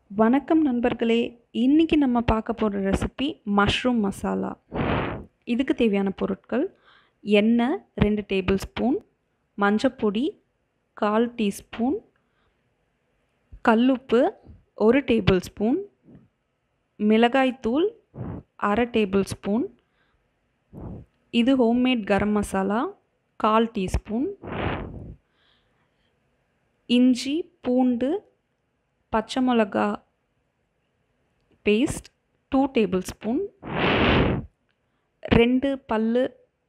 வணக்கம் நண்பர்களே. இன்னைக்கு நம்ம பார்க்க போகிற ரெசிபி மஷ்ரூம் மசாலா. இதுக்கு தேவையான பொருட்கள்: எண்ணெய் 2 டேபிள் ஸ்பூன், மஞ்சப்பொடி 1/4 டீஸ்பூன், கல்லுப்பு 1 டேபிள் ஸ்பூன், மிளகாய்த்தூள் 1/2 டேபிள் ஸ்பூன், இது ஹோம்மேட் கரம் மசாலா 1/4 டீஸ்பூன், இஞ்சி பூண்டு பச்சை மிளகா பேஸ்ட் 2 டேபிள் ஸ்பூன், 2 பல்லு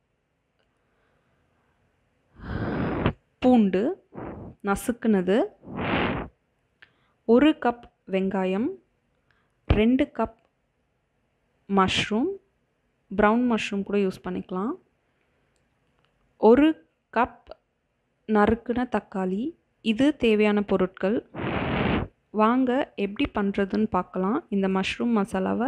பூண்டு நசுக்குனது, 1 கப் வெங்காயம், 2 கப் மஷ்ரூம், ப்ரௌன் மஷ்ரூம் கூட யூஸ் பண்ணிக்கலாம், 1 கப் நறுக்குன தக்காளி. இது தேவையான பொருட்கள். வாங்க எப்படி பண்ணுறதுன்னு பார்க்கலாம். இந்த மஷ்ரூம் மசாலாவை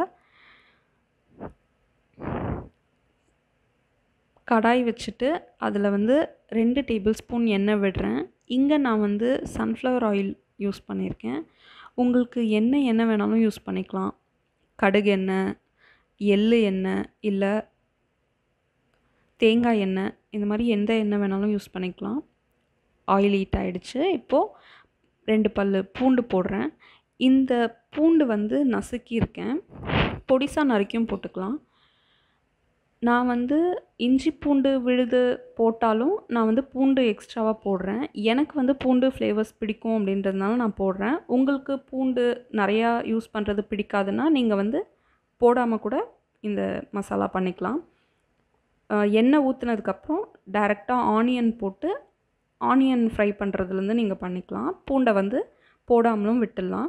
கடாய் வச்சுட்டு அதில் 2 டேபிள் ஸ்பூன் எண்ணெய் விடுறேன். இங்கே நான் சன்ஃப்ளவர் ஆயில் யூஸ் பண்ணியிருக்கேன். உங்களுக்கு எண்ணெய் வேணாலும் யூஸ் பண்ணிக்கலாம். கடுகு எண்ணெய், எள்ளு எண்ணெய், இல்லை தேங்காய் எண்ணெய், இந்த மாதிரி எந்த எண்ணெய் வேணாலும் யூஸ் பண்ணிக்கலாம். ஆயில் ஹீட் ஆகிடுச்சு. இப்போது 2 பல்லு பூண்டு போடுறேன். இந்த பூண்டு நசுக்கியிருக்கேன். பொடிசாக நறுக்கியும் போட்டுக்கலாம். நான் இஞ்சி பூண்டு விழுது போட்டாலும் நான் பூண்டு எக்ஸ்ட்ராவாக போடுறேன். எனக்கு பூண்டு ஃப்ளேவர்ஸ் பிடிக்கும் அப்படின்றதுனால நான் போடுறேன். உங்களுக்கு பூண்டு நிறையா யூஸ் பண்ணுறது பிடிக்காதுன்னா நீங்கள் போடாமல் கூட இந்த மசாலா பண்ணிக்கலாம். எண்ணெய் ஊற்றுனதுக்கப்புறம் டைரெக்டாக ஆனியன் போட்டு ஆனியன் ஃப்ரை பண்ணுறதுலேருந்து நீங்கள் பண்ணிக்கலாம். பூண்டை போடாமலும் விட்டுடலாம்.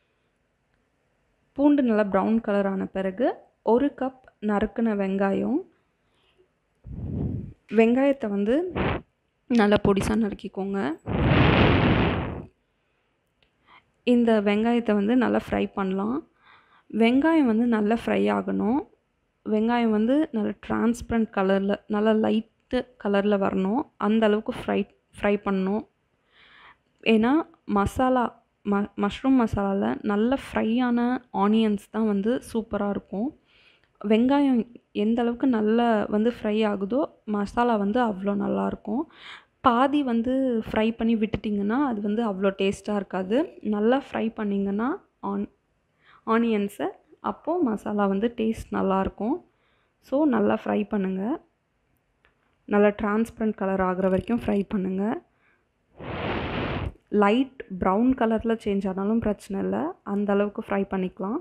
பூண்டு நல்லா ப்ரௌன் கலர் ஆன பிறகு 1 கப் நறுக்குன வெங்காயம். வெங்காயத்தை நல்லா பொடிசாக நறுக்கிக்கோங்க. இந்த வெங்காயத்தை நல்லா ஃப்ரை பண்ணலாம். வெங்காயம் நல்லா ஃப்ரை ஆகணும். வெங்காயம் நல்லா டிரான்ஸ்பரண்ட் கலரில், நல்லா லைட்டு கலரில் வரணும். அந்த அளவுக்கு ஃப்ரை பண்ணணும். ஏன்னா மஷ்ரூம் மசாலாவில் நல்ல ஃப்ரையான ஆனியன்ஸ் தான் சூப்பராக இருக்கும். வெங்காயம் எந்த அளவுக்கு நல்லா ஃப்ரை ஆகுதோ மசாலா அவ்வளோ நல்லாயிருக்கும். பாதி ஃப்ரை பண்ணி விட்டுட்டிங்கன்னா அது அவ்வளோ டேஸ்ட்டாக இருக்காது. நல்லா ஃப்ரை பண்ணிங்கன்னா ஆனியன்ஸை, அப்போது மசாலா டேஸ்ட் நல்லாயிருக்கும். ஸோ நல்லா ஃப்ரை பண்ணுங்கள். நல்லா டிரான்ஸ்பரண்ட் கலர் ஆகிற வரைக்கும் ஃப்ரை பண்ணுங்கள். லைட் ப்ரௌன் கலரில் சேஞ்ச் ஆனாலும் பிரச்சனை இல்லை. அந்த அளவுக்கு ஃப்ரை பண்ணிக்கலாம்.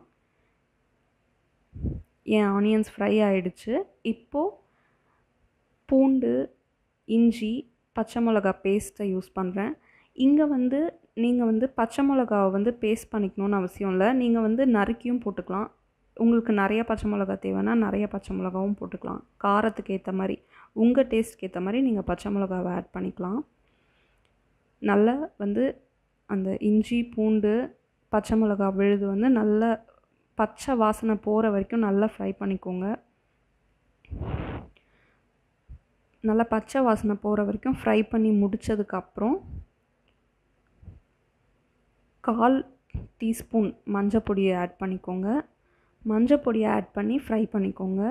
என் ஆனியன்ஸ் ஃப்ரை ஆகிடுச்சு. இப்போது பூண்டு, இஞ்சி, பச்சை மிளகா பேஸ்ட்டை யூஸ் பண்ணுறேன். இங்கே நீங்கள் பச்சை மிளகாவை பேஸ்ட் பண்ணிக்கணும்னு அவசியம் இல்லை. நீங்கள் நறுக்கியும் போட்டுக்கலாம். உங்களுக்கு நிறைய பச்சை மிளகா தேவைன்னா நிறைய பச்சை மிளகாவும் போட்டுக்கலாம். காரத்துக்கு ஏற்ற மாதிரி, உங்கள் டேஸ்ட்டுக்கு ஏற்ற மாதிரி நீங்கள் பச்சை மிளகாவை ஆட் பண்ணிக்கலாம். நல்லா அந்த இஞ்சி பூண்டு பச்சை மிளகா விழுது நல்லா பச்சை வாசனை போகிற வரைக்கும் நல்லா ஃப்ரை பண்ணிக்கோங்க. நல்லா பச்சை வாசனை போகிற வரைக்கும் ஃப்ரை பண்ணி முடித்ததுக்கப்புறம் 1/4 டீஸ்பூன் மஞ்சள் பொடியை ஆட் பண்ணிக்கோங்க. மஞ்சள் பொடியை ஆட் பண்ணி ஃப்ரை பண்ணிக்கோங்க.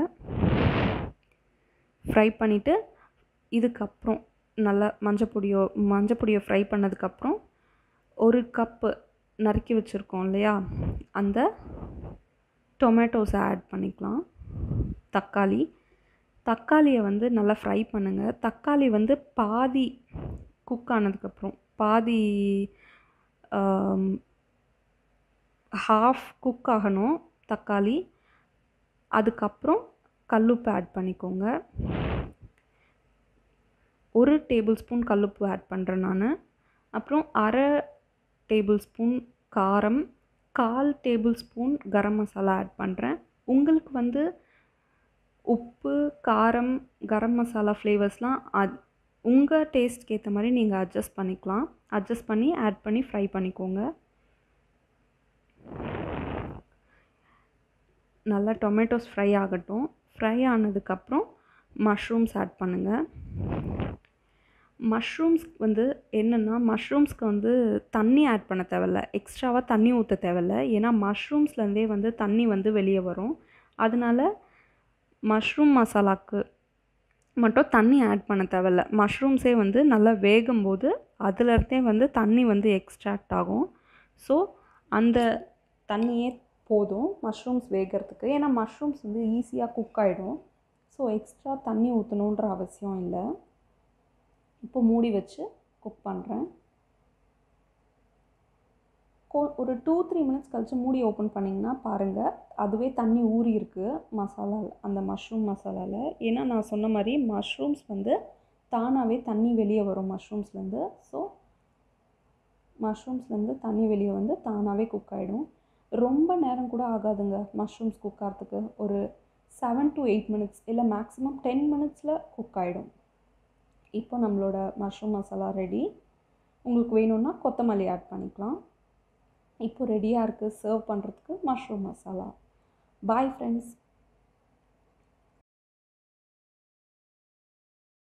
ஃப்ரை பண்ணிவிட்டு இதுக்கப்புறம் நல்லா மஞ்சள் பொடியை ஃப்ரை பண்ணதுக்கப்புறம் 1 கப்பு நறுக்கி வச்சுருக்கோம் இல்லையா, அந்த டொமேட்டோஸை ஆட் பண்ணிக்கலாம். தக்காளியை நல்லா ஃப்ரை பண்ணுங்கள். தக்காளி பாதி குக் ஆனதுக்கப்புறம், பாதி ஹாஃப் குக் ஆகணும் தக்காளி. அதுக்கப்புறம் கல்லுப்பு ஆட் பண்ணிக்கோங்க. 1 டேபிள் ஸ்பூன் கல்லுப்பு ஆட் பண்ணுறேன் நான். அப்புறம் 1/2 டேபிள் ஸ்பூன் காரம், 1/4 tablespoon garam masala add பண்ணுறேன். உங்களுக்கு உப்பு, காரம், கரம் மசாலா ஃப்ளேவர்ஸ்லாம் உங்கள் டேஸ்ட்க்கு ஏற்ற மாதிரி நீங்கள் அட்ஜஸ்ட் பண்ணிக்கலாம். அட்ஜஸ்ட் பண்ணி ஆட் பண்ணி ஃப்ரை பண்ணிக்கோங்க. நல்லா டொமேட்டோஸ் ஃப்ரை ஆகட்டும். ஃப்ரை ஆனதுக்கப்புறம் மஷ்ரூம்ஸ் ஆட் பண்ணுங்கள். மஷ்ரூம்ஸ்க்கு வந்து என்னென்னா, மஷ்ரூம்ஸ்க்கு வந்து தண்ணி ஆட் பண்ண தேவையில்ல. எக்ஸ்ட்ராவாக தண்ணி ஊற்ற தேவையில்ல. ஏன்னா மஷ்ரூம்ஸ்லேருந்தே வந்து தண்ணி வந்து வெளியே வரும். அதனால மஷ்ரூம் மசாலாக்கு மட்டும் தண்ணி ஆட் பண்ண தேவையில்ல. மஷ்ரூம்ஸே வந்து நல்லா வேகும்போது அதுலேருந்தே வந்து தண்ணி வந்து எக்ஸ்ட்ராக்ட் ஆகும். ஸோ அந்த தண்ணியே போதும் மஷ்ரூம்ஸ் வேகிறதுக்கு. ஏன்னா மஷ்ரூம்ஸ் வந்து ஈஸியாக குக் ஆகிடும். ஸோ எக்ஸ்ட்ரா தண்ணி ஊற்றணுன்ற அவசியம் இல்லை. இப்போ மூடி வச்சு குக் பண்ணுறேன். ஒரு 2-3 மினிட்ஸ் கழித்து மூடி ஓப்பன் பண்ணிங்கன்னா பாருங்கள், அதுவே தண்ணி ஊறி இருக்குது மசாலாவில், அந்த மஷ்ரூம் மசாலாவில். ஏன்னா நான் சொன்ன மாதிரி மஷ்ரூம்ஸ் வந்து தானாகவே தண்ணி வெளியே வரும் மஷ்ரூம்ஸ்லேருந்து. ஸோ மஷ்ரூம்ஸ்லேருந்து தண்ணி வெளியே வந்து தானாகவே குக் ஆகிடும். ரொம்ப நேரம் கூட ஆகாதுங்க மஷ்ரூம்ஸ் குக் ஆகிறதுக்கு. ஒரு 7 to 8 மினிட்ஸ் இல்லை மேக்ஸிமம் 10 மினிட்ஸில் குக் ஆகிடும். இப்போ நம்மளோட மஷ்ரூம் மசாலா ரெடி. உங்களுக்கு வேணும்னா கொத்தமல்லி ஆட் பண்ணிக்கலாம். இப்போ ரெடியாக இருக்குது சர்வ் பண்ணுறதுக்கு மஷ்ரூம் மசாலா. Bye friends.